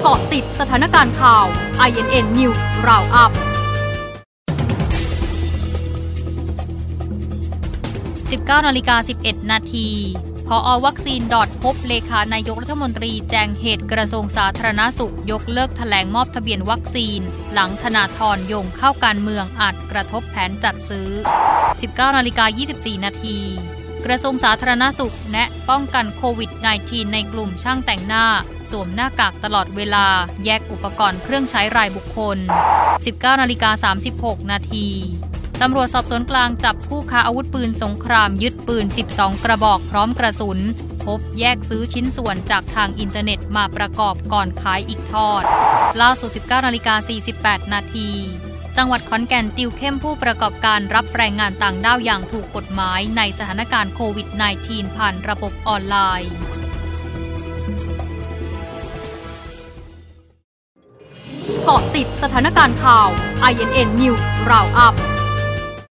เกาะติดสถานการณ์ข่าว INN News Roundup 19:11 นาทีผอ.วัคซีนพบเลขานายกรัฐมนตรีแจงเหตุกระทรวงสาธารณสุขยกเลิกแถลงมอบทะเบียนวัคซีนหลังธนาธรโยงเข้าการเมืองอาจกระทบแผนจัดซื้อ 19:24 นาทีกระทรวงสาธารณสุขแนะป้องกันโควิด -19 ในกลุ่มช่างแต่งหน้าสวมหน้ากากตลอดเวลาแยกอุปกรณ์เครื่องใช้รายบุคคล 19:36 นาทีตำรวจสอบสวนกลางจับผู้ค้าอาวุธปืนสงครามยึดปืน12กระบอกพร้อมกระสุนพบแยกซื้อชิ้นส่วนจากทางอินเทอร์เน็ตมาประกอบก่อนขายอีกทอดล่าสุด 19:48 นาทีจังหวัดขอนแก่นติวเข้มผู้ประกอบการรับแรงงานต่างด้าวอย่างถูกกฎหมายในสถานการณ์โควิด -19 ผ่านระบบออนไลน์เกาะติดสถานการณ์ข่าว INN News Roundup